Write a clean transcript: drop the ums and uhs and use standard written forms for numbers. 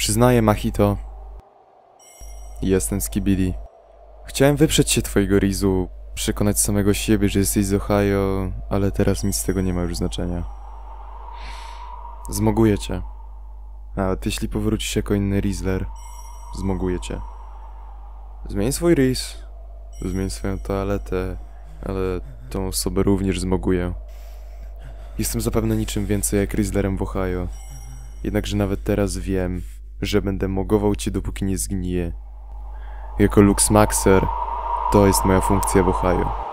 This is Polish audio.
Przyznaję, Mahito. Jestem Skibidi. Chciałem wyprzeć się twojego Rizu, przekonać samego siebie, że jesteś z Ohio, ale teraz nic z tego nie ma już znaczenia. Zmoguję cię. Nawet jeśli powrócisz jako inny Rizzler, zmoguję cię. Zmień swój Riz, zmień swoją toaletę, ale tą osobę również zmoguję. Jestem zapewne niczym więcej jak Rizzlerem w Ohio. Jednakże nawet teraz wiem, że będę mogował cię, dopóki nie zgniję. Jako Lux Maxer, to jest moja funkcja w Ohio.